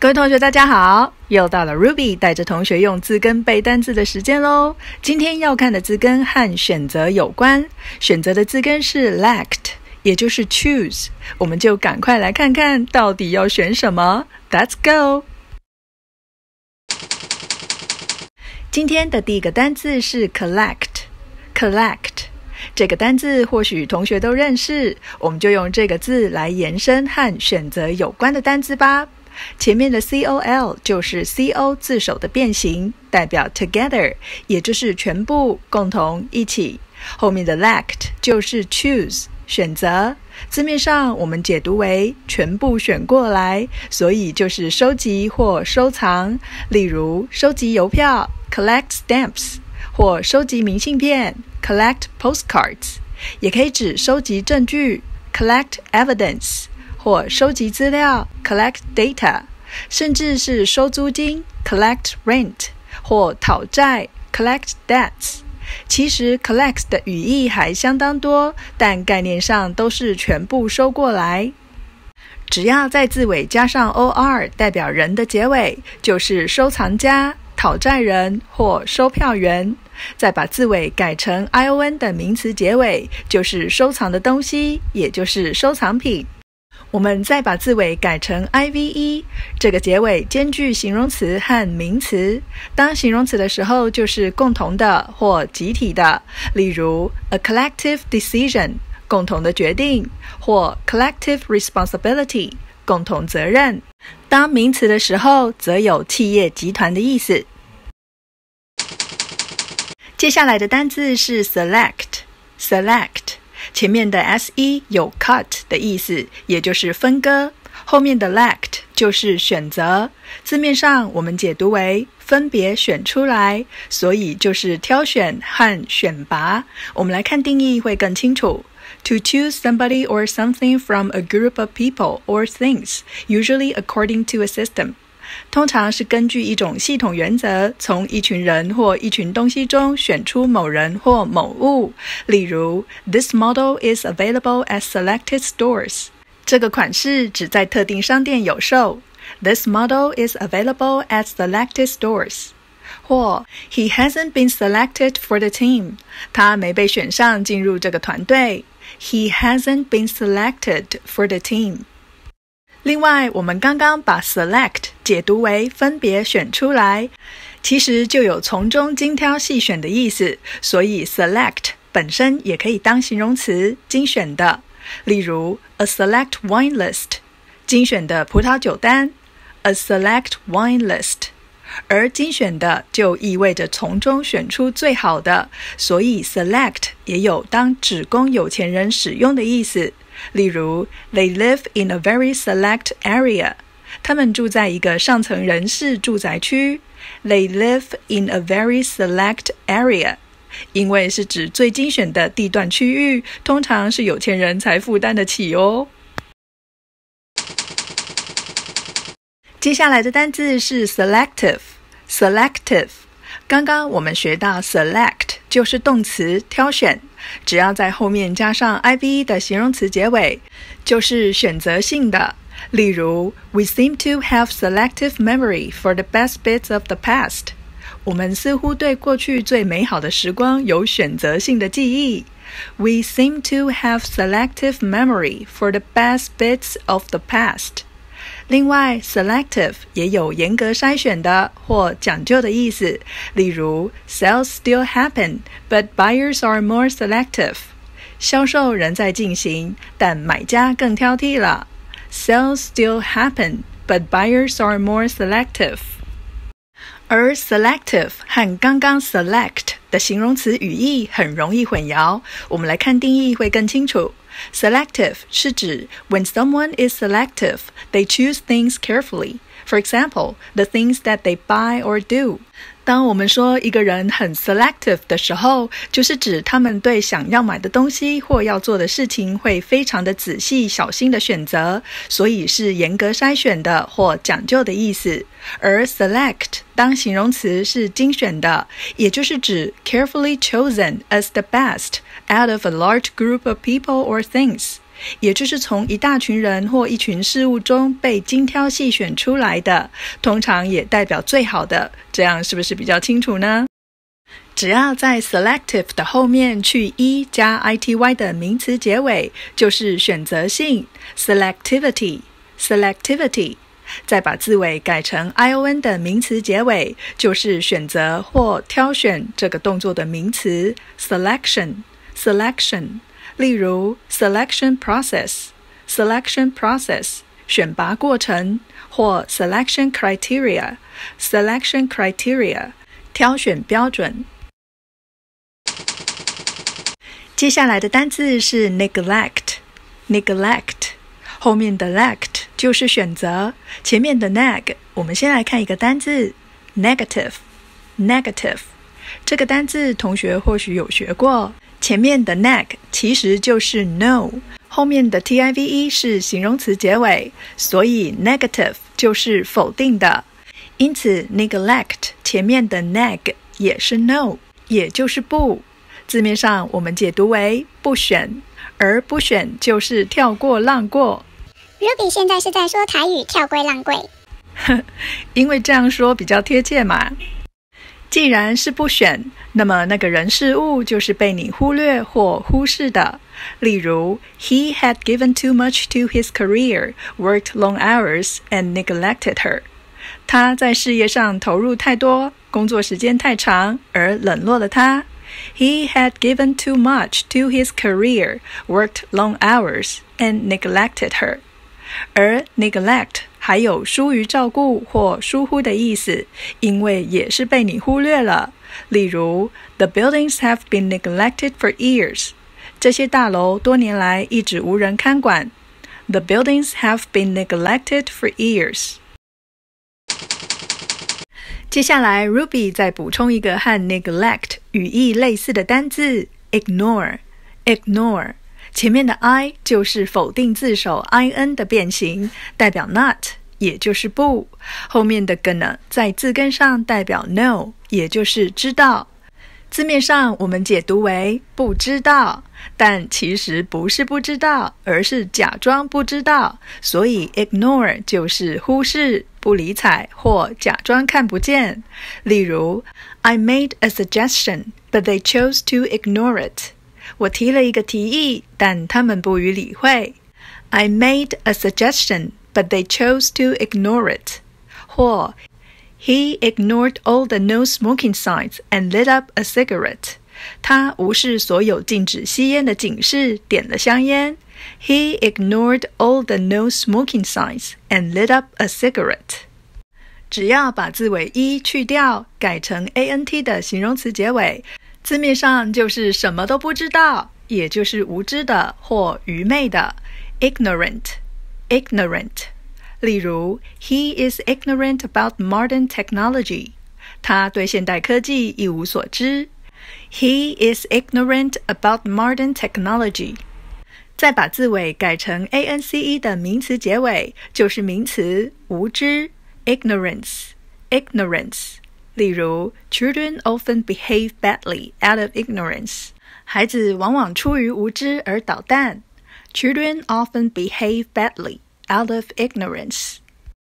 各位同学大家好，又到了 Ruby 带着同学用字根背单字的时间咯。今天要看的字根和选择有关，选择的字根是 select， 也就是 choose， 我们就赶快来看看到底要选什么。 Let's go。 今天的第一个单字是 collect。 这个单字或许同学都认识，我们就用这个字来延伸和选择有关的单字吧。前面的 COL 就是 CO 字首的变形，代表 together， 也就是全部、共同、一起。后面的 select 就是 choose， 选择。字面上我们解读为全部选过来，所以就是收集或收藏。例如收集邮票 collect stamps， 或收集明信片 collect postcards， 也可以指收集证据 collect evidence，或收集资料 collect data， 甚至是收租金 collect rent， 或讨债 collect debts。 其实 collect 的语义还相当多，但概念上都是全部收过来。只要在字尾加上 OR 代表人的结尾，就是收藏家、讨债人或收票员。再把字尾改成 ION 的名词结尾，就是收藏的东西，也就是收藏品。我们再把字尾改成 IVE， 这个结尾兼具形容词和名词。当形容词的时候就是共同的或集体的，例如 a collective decision， 共同的决定，或 collective responsibility， 共同责任。当名词的时候则有企业集团的意思。接下来的单字是 select。前面的 SE 有 cut 的意思，也就是分割。后面的 select 就是选择。字面上我们解读为分别选出来，所以就是挑选和选拔。我们来看定义会更清楚。To choose somebody or something from a group of people or things, usually according to a system。通常是根据一种系统原则，从一群人或一群东西中选出某人或某物。例如 This model is available at selected stores， 这个款式只在特定商店有售。 This model is available at selected stores。 或 He hasn't been selected for the team， 他没被选上进入这个团队。 He hasn't been selected for the team。另外，我们刚刚把 select 解读为分别选出来，其实就有从中精挑细选的意思，所以 select 本身也可以当形容词，精选的。例如 a select wine list， 精选的葡萄酒单 a select wine list。 而精选的就意味着从中选出最好的，所以 select 也有当只供有钱人使用的意思。例如 They live in a very select area， 他们住在一个上层人士住宅区。 They live in a very select area， 因为是指最精选的地段区域，通常是有钱人才负担得起哦。接下来的单字是 selective。刚刚我们学到 select 就是动词挑选，只要在后面加上 IVE 的形容词结尾，就是选择性的。例如 We seem to have selective memory for the best bits of the past。 我们似乎对过去最美好的时光有选择性的记忆。 We seem to have selective memory for the best bits of the past。另外 selective 也有严格筛选的或讲究的意思。例如 Sales still happen, but buyers are more selective。 销售仍在进行，但买家更挑剔了。 Sales still happen, but buyers are more selective。 而 selective 和刚刚 select 的形容词语义很容易混淆，我们来看定义会更清楚。Selective 是指 when someone is selective, they choose things carefully. For example, the things that they buy or do. 当我们说一个人很 selective 的时候，就是指他们对想要买的东西或要做的事情会非常的仔细小心的选择，所以是严格筛选的或讲究的意思。而 select 当形容词是精选的，也就是指 carefully chosen as the best out of a large group of people or things， 也就是从一大群人或一群事物中被精挑细选出来的，通常也代表最好的，这样是不是比较清楚呢？只要在 selective 的后面去 e 加 ity 的名词结尾，就是选择性 selectivity。再把字尾改成 ion 的名词结尾，就是选择或挑选这个动作的名词 selection。例如 selection process 选拔过程，或 selection criteria 挑选标准。接下来的单字是 neglect， 后面的 lect 就是选择，前面的 neg 我们先来看一个单字 negative。 这个单字同学或许有学过，前面的 neg 其实就是 no， 后面的 tive 是形容词结尾，所以 negative 就是否定的，因此 neglect 前面的 neg 也是 no， 也就是不。字面上我们解读为不选，而不选就是跳过浪过。 Ruby 现在是在说台语跳归浪贵因为这样说比较贴切嘛。既然是不选，那么那个人事物就是被你忽略或忽视的。例如 He had given too much to his career, worked long hours, and neglected her. 他在事业上投入太多，工作时间太长，而冷落了他。He had given too much to his career, worked long hours, and neglected her. 而 neglect 还有疏于照顾或疏忽的意思，因为也是被你忽略了。例如 The buildings have been neglected for years. 这些大楼多年来一直无人看管。The buildings have been neglected for years. 接下来 Ruby 再补充一个和 neglect 语义类似的单字 ignore。 前面的 I 就是否定字首 in 的变形，代表 not， 也就是不。后面的 gonna 在字根上代表 no， 也就是知道。字面上我们解读为不知道，但其实不是不知道，而是假装不知道，所以 ignore 就是忽视、不理睬或假装看不见。例如 I made a suggestion, but they chose to ignore it. 我提了一个提议，但他们不予理会。I made a suggestion, but they chose to ignore it. 或He ignored all the no smoking signs and lit up a cigarette. 他无视所有禁止吸烟的警示，点了香烟。He ignored all the no smoking signs and lit up a cigarette. 只要把字尾 e 去掉，改成 ant 的形容词结尾，字面上就是什么都不知道，也就是无知的或愚昧的 ignorant。例如 He is ignorant about modern technology. 他对现代科技一无所知。He is ignorant about modern technology. 再把字尾改成 ance 的名词结尾，就是名词无知 ignorance。例如 Children often behave badly out of ignorance. 孩子往往出于无知而捣蛋。Children often behave badly out of ignorance.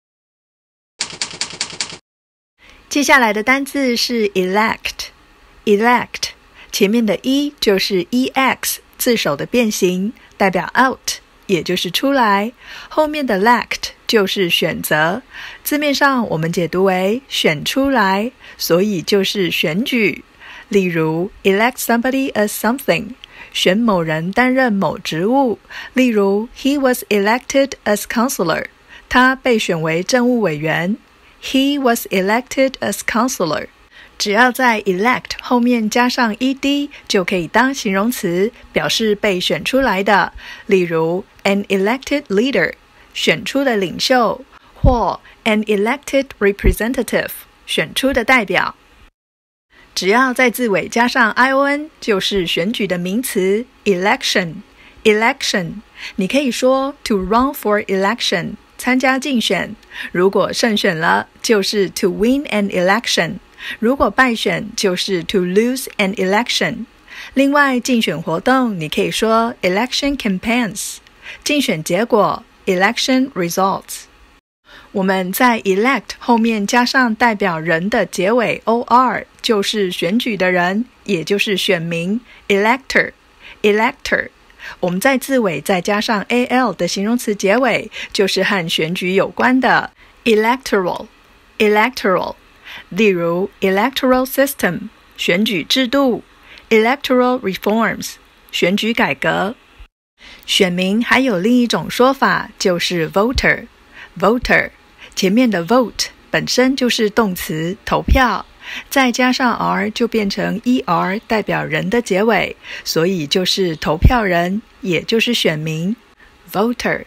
接下来的单字是 elect。前面的 e 就是 ex 字首的变形，代表 out， 也就是出来。后面的 elect 就是选择，字面上我们解读为选出来，所以就是选举。例如 elect somebody as something， 选某人担任某职务。例如 He was elected as counselor. 他被选为政务委员。He was elected as counselor. 只要在 elect 后面加上 ed 就可以当形容词，表示被选出来的。例如 an elected leader， 选出的领袖，或 an elected representative， 选出的代表。只要在字尾加上 ion 就是选举的名词 election。 你可以说 to run for election， 参加竞选。如果胜选了就是 to win an election， 如果败选就是 to lose an election。 另外竞选活动你可以说 election campaigns。 竞选结果 election results。我们在 elect 后面加上代表人的结尾 or， 就是选举的人，也就是选民 elector。我们在字尾再加上 al 的形容词结尾，就是和选举有关的 electoral。例如 electoral system 选举制度， electoral reforms 选举改革。选民还有另一种说法，就是 voter。前面的 vote 本身就是动词投票，再加上 r 就变成 er 代表人的结尾，所以就是投票人，也就是选民 voter。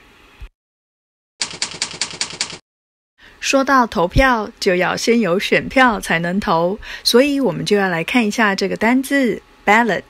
说到投票，就要先有选票才能投，所以我们就要来看一下这个单字 ballot。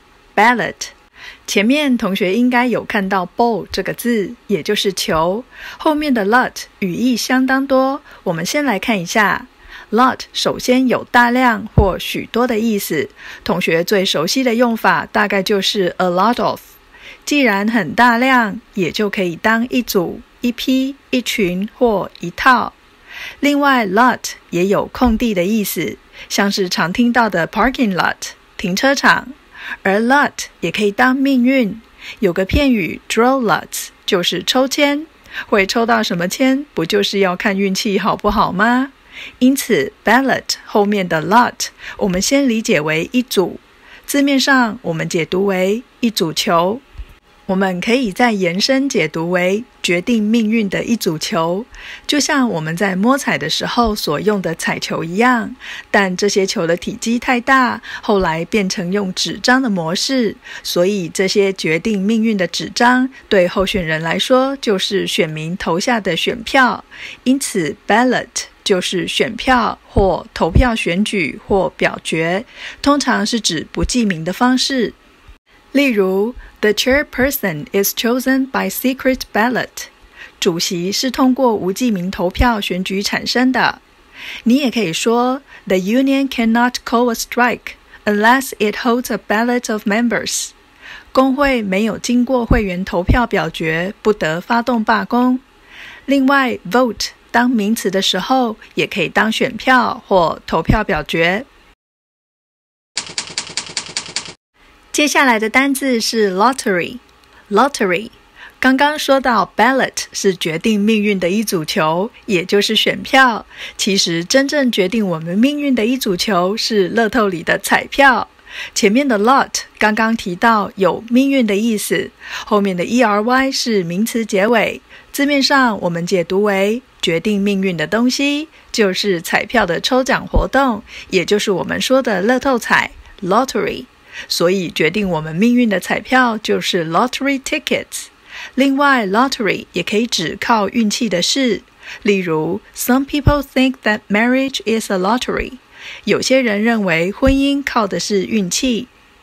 前面同学应该有看到 ball 这个字，也就是球，后面的 lot 语义相当多，我们先来看一下。lot 首先有大量或许多的意思，同学最熟悉的用法大概就是 a lot of。 既然很大量，也就可以当一组、一批、一群或一套。另外 lot 也有空地的意思，像是常听到的 parking lot 停车场，而 lot 也可以当命运，有个片语 draw lots 就是抽签，会抽到什么签，不就是要看运气好不好吗？因此 ballot 后面的 lot 我们先理解为一组，字面上我们解读为一组球，我们可以再延伸解读为决定命运的一组球，就像我们在摸彩的时候所用的彩球一样，但这些球的体积太大，后来变成用纸张的模式，所以这些决定命运的纸张对候选人来说就是选民投下的选票，因此 ballot 就是选票或投票选举或表决，通常是指不记名的方式。例如 The chairperson is chosen by secret ballot 主席是通过无记名投票选举产生的。你也可以说 The union cannot call a strike unless it holds a ballot of members 工会没有经过会员投票表决，不得发动罢工。另外 vote当名词的时候，也可以当选票或投票表决。接下来的单字是 lottery。 刚刚说到 ballot 是决定命运的一组球，也就是选票，其实真正决定我们命运的一组球是乐透里的彩票。前面的 lot 刚刚提到有命运的意思，后面的 ery 是名词结尾，字面上我们解读为决定命运的东西，就是彩票的抽奖活动，也就是我们说的乐透彩 lottery， 所以决定我们命运的彩票就是 lottery tickets。 另外 lottery 也可以指靠运气的事，例如 Some people think that marriage is a lottery， 有些人認為婚姻靠的是運氣。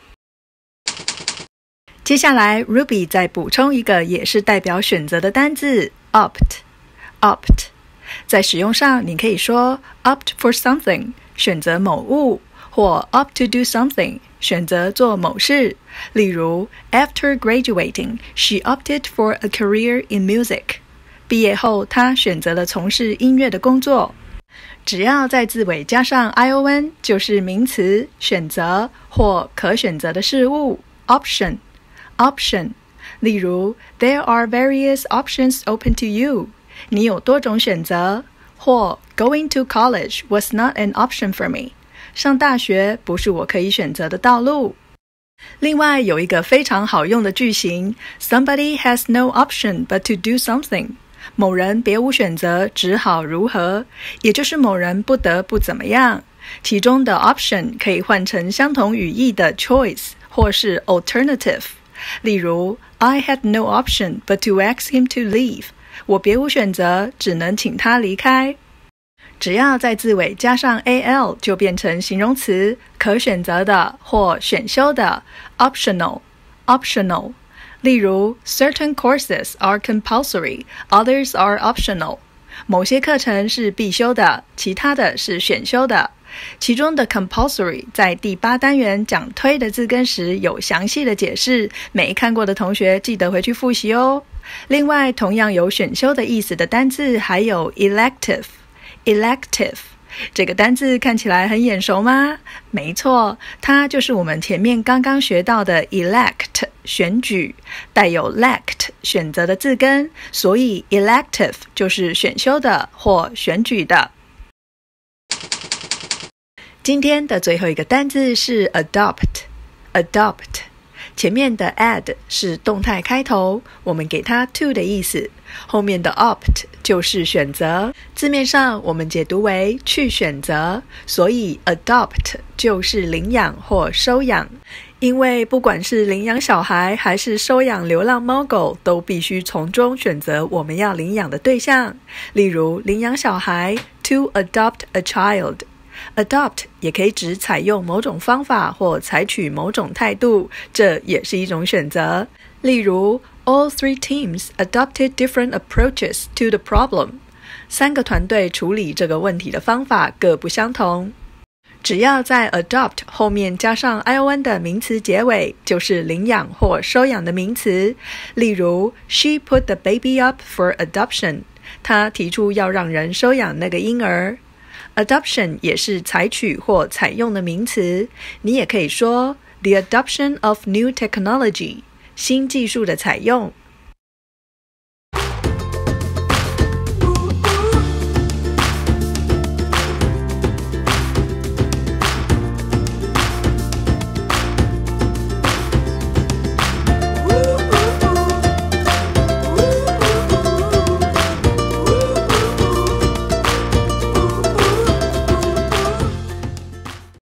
接下來 Ruby 再補充一個也是代表選擇的單字 opt。 在使用上你可以說 opt for something 選擇某物，或 opt to do something 選擇做某事。例如 After graduating, she opted for a career in music。 畢業後她選擇了從事音樂的工作。只要在字尾加上 ion 就是名詞選擇或可選擇的事物 option。 例如 There are various options open to you， 你有多種選擇，或 Going to college was not an option for me， 上大學不是我可以選擇的道路。另外有一個非常好用的句型 Somebody has no option but to do something，某人別無選擇，只好如何，也就是某人不得不怎麼樣。其中的 option 可以換成相同語義的 choice 或是 alternative。例如 I had no option but to ask him to leave， 我別無選擇，只能請他離開。只要在字尾加上 al 就變成形容詞，可選擇的或選修的 optional。例如 Certain courses are compulsory, others are optional。 某些課程是必修的，其他的是選修的。其中的 compulsory 在第8單元講推的字根時有詳細的解釋，沒看過的同學記得回去複習哦。 另外，同样有选修的意思的单字还有 elective。这个单字看起来很眼熟吗？没错，它就是我们前面刚刚学到的 elect 选举，带有 lect 选择的字根，所以 elective 就是选修的或选举的。今天的最后一个单字是 adopt。前面的 add 是动态开头，我们给它 to 的意思，后面的 opt 就是选择，字面上我们解读为去选择，所以 adopt 就是领养或收养。因为不管是领养小孩还是收养流浪猫狗，都必须从中选择我们要领养的对象。例如领养小孩 to adopt a child。Adopt 也可以指采用某种方法或采取某种态度，这也是一种选择。例如 All three teams adopted different approaches to the problem。 3个团队处理这个问题的方法各不相同。只要在 adopt 后面加上 ion 的名词结尾，就是领养或收养的名词。例如 She put the baby up for adoption。 她提出要让人收养那个婴儿。Adoption 也是采取或采用的名词，你也可以说 the adoption of new technology， 新技术的采用。